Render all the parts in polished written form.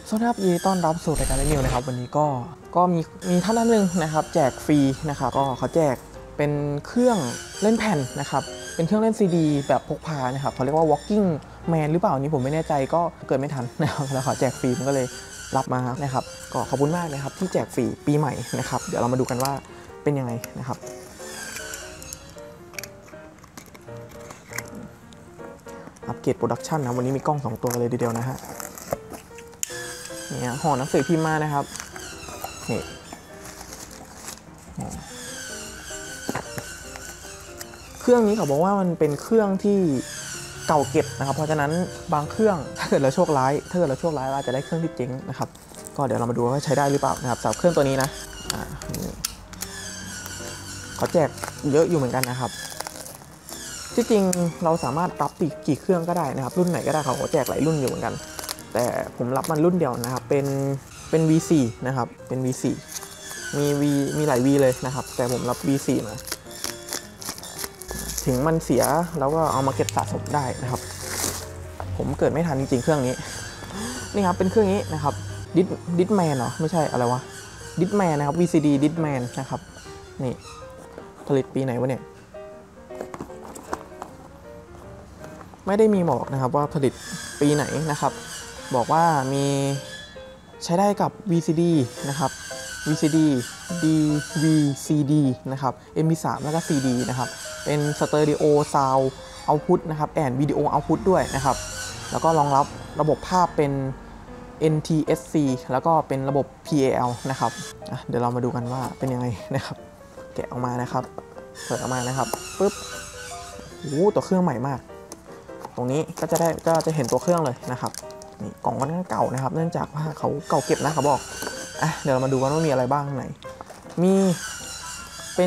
สวัสดีครับยินดีต้อนรับสู่รายการนิวนะครับวันนี้ก็มีท่านหนึ่งนะครับแจกฟรีนะครับก็เขาแจกเป็นเครื่องเล่นแผ่นนะครับเป็นเครื่องเล่นซีดีแบบพกพานะครับเขาเรียกว่า walking man หรือเปล่านี้ผมไม่แน่ใจก็เกิดไม่ทันนะครับแล้วเขาแจกฟรีผมก็เลยรับมานะครับก็ขอบคุณมากนะครับที่แจกฟรีปีใหม่นะครับเดี๋ยวเรามาดูกันว่าเป็นยังไงนะครับอัปเกรดโปรดักชันนะวันนี้มีกล้อง2ตัวเลยทีเดียวนะฮะเนี่ยห่อหนังสือพิมพ์มานะครับนี่เครื่องนี้เขาบอกว่ามันเป็นเครื่องที่เก่าเก็บนะครับเพราะฉะนั้นบางเครื่องถ้าเกิดเราโชคร้ายเราจะได้เครื่องที่เจ๊งนะครับก็เดี๋ยวเรามาดูว่าใช้ได้หรือเปล่านะครับสำหรับเครื่องตัวนี้นะเขาแจกเยอะอยู่เหมือนกันนะครับที่จริงเราสามารถรับกี่เครื่องก็ได้นะครับรุ่นไหนก็ได้เขาแจกหลายรุ่นอยู่เหมือนกันแต่ผมรับมันรุ่นเดียวนะครับเป็น V4 นะครับเป็น V4 มีหลาย V เลยนะครับแต่ผมรับ V4 มาถึงมันเสียแล้วก็เอามาเก็บสะสมได้นะครับผมเกิดไม่ทันจริงๆเครื่องนี้นี่ครับเป็นเครื่องนี้นะครับดิสแมนเหรอไม่ใช่อะไรวะดิสแมนนะครับ VCD ดิสแมนนะครับนี่ผลิตปีไหนวะเนี่ยไม่ได้มีบอกนะครับว่าผลิตปีไหนนะครับบอกว่ามีใช้ได้กับ VCD นะครับ VCD DVCD นะครับ MP3 แล้วก็ CD นะครับเป็นสเตอริโอซาวด์เอาท์พุตนะครับแอนวิดีโอเอาท์พุตด้วยนะครับแล้วก็รองรับระบบภาพเป็น NTSC แล้วก็เป็นระบบ PAL นะครับเดี๋ยวเรามาดูกันว่าเป็นยังไงนะครับแกะออกมานะครับเปิดออกมานะครับปึ๊บโอ้โหตัวเครื่องใหม่มากตรงนี้ก็จะเห็นตัวเครื่องเลยนะครับนี่กล่องค่อนข้างเก่านะครับเนื่องจากว่าเขาเก่าเก็บนะเขาบอกเดี๋ยวเรามาดูกันว่ามีอะไรบ้างข้างในมีเป็น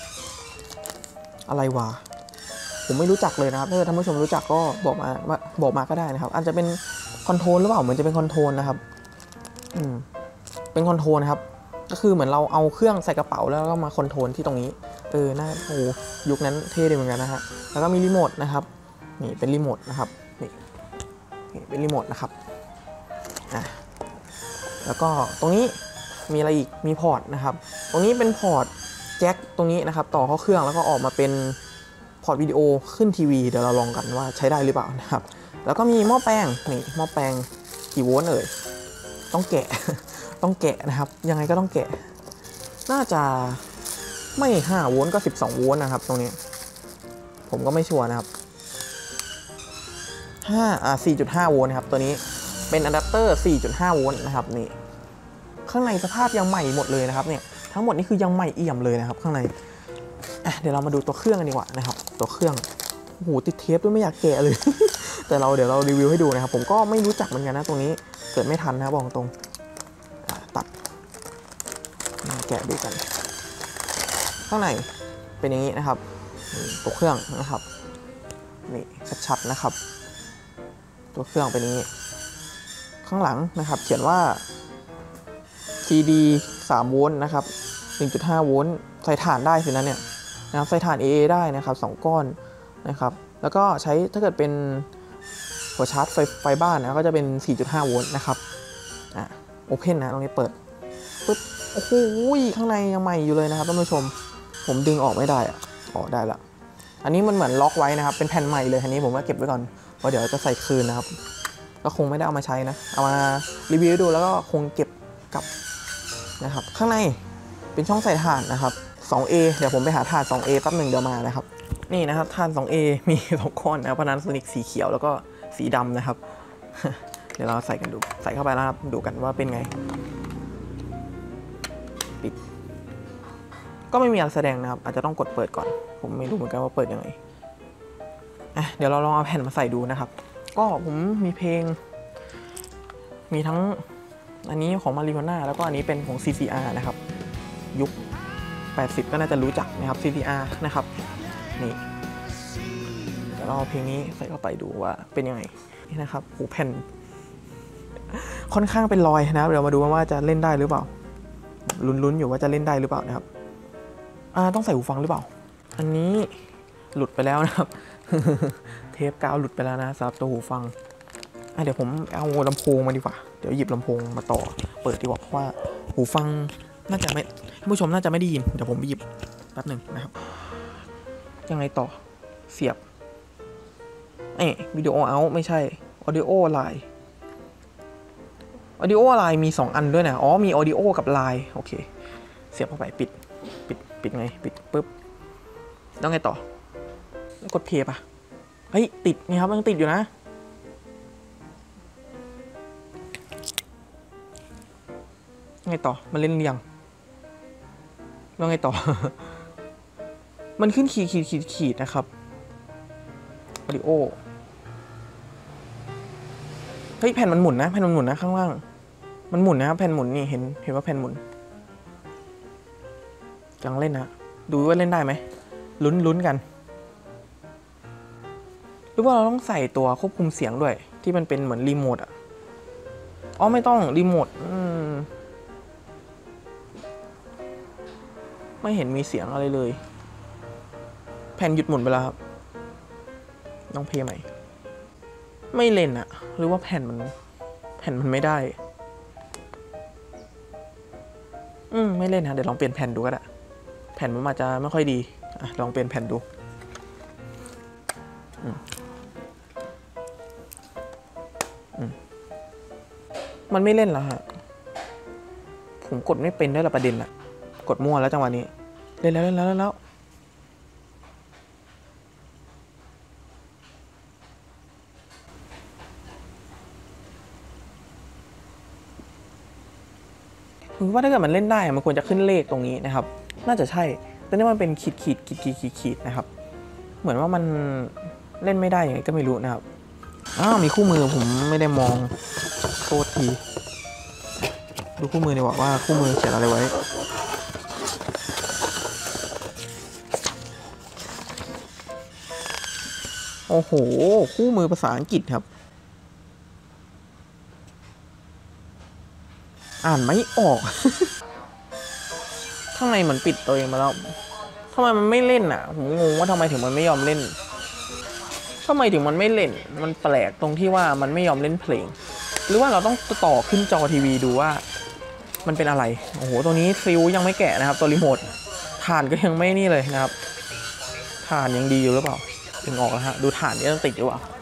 อะไรวะผมไม่รู้จักเลยนะครับถ้าท่านผู้ชมรู้จักก็บอกมาก็ได้นะครับอาจจะเป็นคอนโทรลหรือเปล่าเหมือนจะเป็นคอนโทรลนะครับเป็นคอนโทรลนะครับก็คือเหมือนเราเอาเครื่องใส่กระเป๋าแล้วก็มาคอนโทรลที่ตรงนี้น่าโอ้ยุคนั้นเท่ดีเหมือนกันนะฮะแล้วก็มีรีโมทนะครับนี่เป็นรีโมทนะครับนี่เป็นรีโมทนะครับแล้วก็ตรงนี้มีอะไรอีกมีพอร์ตนะครับตรงนี้เป็นพอร์ตแจ็คตรงนี้นะครับต่อเข้าเครื่องแล้วก็ออกมาเป็นพอร์ตวิดีโอขึ้นทีวีเดี๋ยวเราลองกันว่าใช้ได้หรือเปล่านะครับแล้วก็มีหม้อแปลงนี่หม้อแปลงกี่โวลต์ต้องแกะนะครับยังไงก็ต้องแกะน่าจะไม่5โวลต์ก็12โวลต์นะครับตรงนี้ผมก็ไม่ชัวร์นะครับ4.5 โวลต์นะครับตัวนี้เป็นอะแดปเตอร์ 4.5 โวลต์นะครับนี่ข้างในสภาพยังใหม่หมดเลยนะครับเนี่ยทั้งหมดนี่คือยังใหม่เอี่ยมเลยนะครับข้างในเดี๋ยวเรามาดูตัวเครื่องกันดีกว่านะครับตัวเครื่องโอ้โหติดเทปด้วยไม่อยากแกะเลย แต่เดี๋ยวเรารีวิวให้ดูนะครับผมก็ไม่รู้จักเหมือนกันนะตรงนี้เกิดไม่ทันนะบอกตรงตัดแกะดูกันข้างในเป็นอย่างนี้นะครับตัวเครื่องนะครับนี่ชัดๆนะครับตัวเครื่องเป็นอย่างนี้ข้างหลังนะครับเขียนว่า CD 3 โวลต์นะครับ 1.5 โวลต์ใส่ถ่านได้สินะเนี่ยนะครับใส่ถ่าน AA ได้นะครับ2ก้อนนะครับแล้วก็ใช้ถ้าเกิดเป็นหัวชาร์จไฟบ้านนะก็จะเป็น 4.5 โวลต์นะครับโอเพนนะตรงนี้เปิดปึ๊บโอ้โหข้างในยังใหม่อยู่เลยนะครับท่านผู้ชมผมดึงออกไม่ได้ได้ละอันนี้มันเหมือนล็อกไว้นะครับเป็นแผ่นใหม่เลยอันนี้ผมก็เก็บไว้ก่อนเพราะเดี๋ยวจะใส่คืนนะครับก็คงไม่ได้เอามาใช้นะเอามารีวิวดูแล้วก็คงเก็บกลับนะครับข้างในเป็นช่องใส่ถ่านนะครับ 2A เดี๋ยวผมไปหาถ่าน 2A แป๊บหนึ่งเดี๋ยวมานะครับนี่นะครับถ่าน 2A มี2ก้อนนะPanasonicสีเขียวแล้วก็สีดำนะครับ เดี๋ยวเราใส่กันดูใส่เข้าไปแล้วครับดูกันว่าเป็นไงปิดก็ไม่มีอะไรแสดงนะครับอาจจะต้องกดเปิดก่อนผมไม่รู้เหมือนกันว่าเปิดยังไงเดี๋ยวเราลองเอาแผ่นมาใส่ดูนะครับก็ผมมีเพลงมีทั้งอันนี้ของมาริโอน่าแล้วก็อันนี้เป็นของ CCR นะครับยุค80ก็น่าจะรู้จักนะครับ CCR นะครับนี่เดี๋ยวเราเอาเพลงนี้ใส่เข้าไปดูว่าเป็นยังไงนี่นะครับหูแผ่นค่อนข้างเป็นรอยนะเดี๋ยวมาดูว่าจะเล่นได้หรือเปล่าลุ้นอยู่ว่าจะเล่นได้หรือเปล่านะครับต้องใส่หูฟังหรือเปล่าอันนี้หลุดไปแล้วนะครับ เทปกาวหลุดไปแล้วนะสำหรับตัวหูฟังเดี๋ยวผมเอาลำโพงมาดีกว่าเดี๋ยวหยิบลำโพงมาต่อเปิดดีกว่าเพราะว่าหูฟังน่าจะไม่ผู้ชมน่าจะไม่ได้ยินเดี๋ยวผมไปหยิบแป๊บหนึ่งนะครับยังไงต่อเสียบวิดีโอเอาไม่ใช่ audio line audio line มี2อันด้วยนะมี audio กับ line โอเคเสียบเข้าไปปิดไงปิดปุ๊บแล้วไงต่อกดเพย์ป่ะเฮ้ยติดนี่ครับยังติดอยู่นะไงต่อมันเล่นยังแล้วไงต่อ มันขึ้นขีดนะครับวิดีโอเฮ้ยแผ่นมันหมุนนะข้างล่างมันหมุนนะครับแผ่นหมุนนี่เห็นว่าแผ่นหมุนยังเล่นนะดูว่าเล่นได้ไหมลุ้นกันหรือว่าเราต้องใส่ตัวควบคุมเสียงด้วยที่มันเป็นเหมือนรีโมทไม่ต้องรีโมทไม่เห็นมีเสียงอะไรเลยแผ่นหยุดหมุนไปแล้วครับต้องเพย์ใหม่ไม่เล่นหรือว่าแผ่นมันไม่ได้ไม่เล่นเดี๋ยวลองเปลี่ยนแผ่นดูก็ได้แผ่นมันอาจจะไม่ค่อยดีลองเปลี่ยนแผ่นดูมันไม่เล่นแล้วฮะผมกดไม่เป็นได้ละประเด็นกดมั่วแล้วจังหวะนี้เล่นแล้วผมว่าถ้าเกิดมันเล่นได้มันควรจะขึ้นเลขตรงนี้นะครับน่าจะใช่แต่นี่มันเป็นขีดนะครับเหมือนว่ามันเล่นไม่ได้ยังไงก็ไม่รู้นะครับมีคู่มือผมไม่ได้มองโทษทีดูคู่มือดีกว่าคู่มือเขียนอะไรไว้โอ้โหคู่มือภาษาอังกฤษครับอ่านไม่ออก ข้างในเหมือนปิดตัวเองมาแล้วทำไมมันไม่เล่นผมงงว่าทำไมถึงมันไม่ยอมเล่นทำไมถึงมันไม่เล่นมันแปลกตรงที่ว่ามันไม่ยอมเล่นเพลงหรือว่าเราต้องต่อขึ้นจอทีวีดูว่ามันเป็นอะไรโอ้โหตัวนี้ฟิวยังไม่แกะนะครับตัวรีโมทถ่านก็ยังไม่นี่เลยนะครับถ่านยังดีอยู่หรือเปล่าถึงออกแล้วฮะดูถ่านนี่ต้องติดหรือเปล่า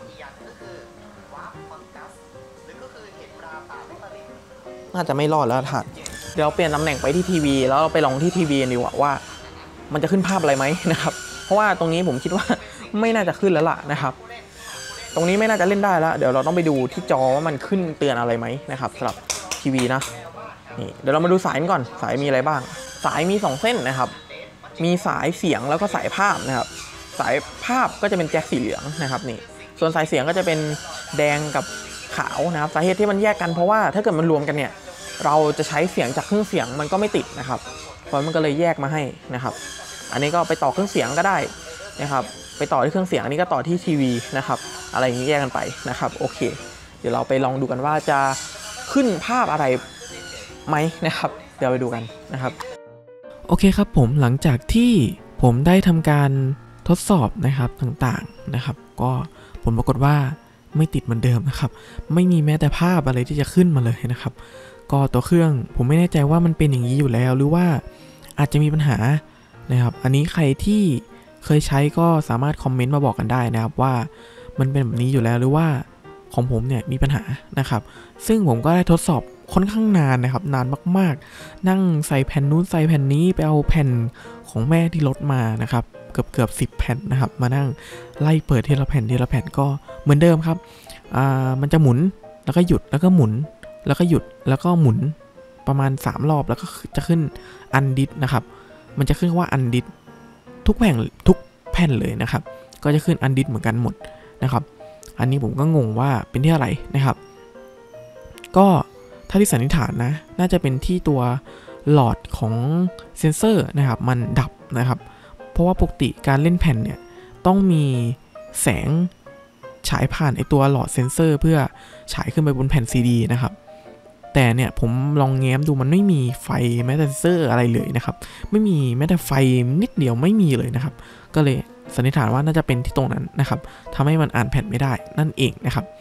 น่าจะไม่รอดแล้วถ่านเดี๋ยวเปลี่ยนตำแหน่งไปที่ทีวีแล้วเราไปลองที่ทีวีดีกว่ามันจะขึ้นภาพอะไรไหมนะครับเพราะว่าตรงนี้ผมคิดว่าไม่น่าจะขึ้นแล้วล่ะนะครับตรงนี้ไม่น่าจะเล่นได้แล้วเดี๋ยวเราต้องไปดูที่จอว่ามันขึ้นเตือนอะไรไหมนะครับสำหรับทีวีนะนี่เดี๋ยวเรามาดูสายก่อนสายมีอะไรบ้างสายมี2เส้นนะครับมีสายเสียงแล้วก็สายภาพนะครับสายภาพก็จะเป็นแจ็คสีเหลืองนะครับนี่ส่วนสายเสียงก็จะเป็นแดงกับขาวนะครับสาเหตุที่มันแยกกันเพราะว่าถ้าเกิดมันรวมกันเนี่ยเราจะใช้เสียงจากเครื่องเสียงมันก็ไม่ติดนะครับเพราะมันก็เลยแยกมาให้นะครับอันนี้ก็ไปต่อเครื่องเสียงก็ได้นะครับไปต่อที่เครื่องเสียงอันนี้ก็ต่อที่ทีวีนะครับอะไรอย่างนี้แยกกันไปนะครับโอเคเดี๋ยวเราไปลองดูกันว่าจะขึ้นภาพอะไรไหมนะครับเดี๋ยวไปดูกันนะครับโอเคครับผมหลังจากที่ผมได้ทำการทดสอบนะครับต่างๆนะครับก็ผลปรากฏว่าไม่ติดเหมือนเดิมนะครับไม่มีแม้แต่ภาพอะไรที่จะขึ้นมาเลยนะครับก็ตัวเครื่องผมไม่แน่ใจว่ามันเป็นอย่างนี้อยู่แล้วหรือว่าอาจจะมีปัญหานะครับอันนี้ใครที่เคยใช้ก็สามารถคอมเมนต์มาบอกกันได้นะครับว่ามันเป็นแบบนี้อยู่แล้วหรือว่าของผมเนี่ยมีปัญหานะครับซึ่งผมก็ได้ทดสอบค่อนข้างนานนะครับนานมากๆนั่งใส่แผ่นนู้นใส่แผ่นนี้ไปเอาแผ่นของแม่ที่รถมานะครับเกือบ10 แผ่นนะครับมานั่งไล่เปิดทีละแผ่นก็เหมือนเดิมครับมันจะหมุนแล้วก็หยุดแล้วก็หมุนแล้วก็หยุดแล้วก็หมุนประมาณ3 รอบแล้วก็จะขึ้นอันดิสนะครับมันจะขึ้นว่าอันดิสทุกแผ่นเลยนะครับก็จะขึ้นอันดิสเหมือนกันหมดนะครับอันนี้ผมก็งงว่าเป็นที่อะไรนะครับก็ถ้าที่สันนิษฐานนะน่าจะเป็นที่ตัวหลอดของเซ็นเซอร์นะครับมันดับนะครับเพราะว่าปกติการเล่นแผ่นเนี่ยต้องมีแสงฉายผ่านไอตัวหลอดเซ็นเซอร์เพื่อฉายขึ้นไปบนแผ่นซีดีนะครับแต่เนี่ยผมลองแง้มดูมันไม่มีไฟแม้แต่เซ็นเซอร์อะไรเลยนะครับไม่มีแม้แต่ไฟนิดเดียวไม่มีเลยนะครับก็เลยสันนิษฐานว่าน่าจะเป็นที่ตรงนั้นนะครับทำให้มันอ่านแผ่นไม่ได้นั่นเองนะครับ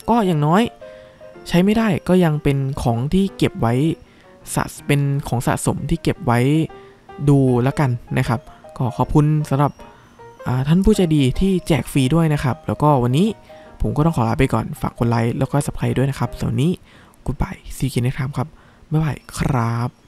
ก็อย่างน้อยใช้ไม่ได้ก็ยังเป็นของที่เก็บไว้เป็นของสะสมที่เก็บไว้ดูแล้วกันนะครับก็ขอบคุณสำหรับท่านผู้ใจดีที่แจกฟรีด้วยนะครับแล้วก็วันนี้ผมก็ต้องขอลาไปก่อนฝากกดไลค์แล้วก็ Subscribe ด้วยนะครับสำหรับวันนี้ Goodbye See you next time ครับบ๊ายบายครับ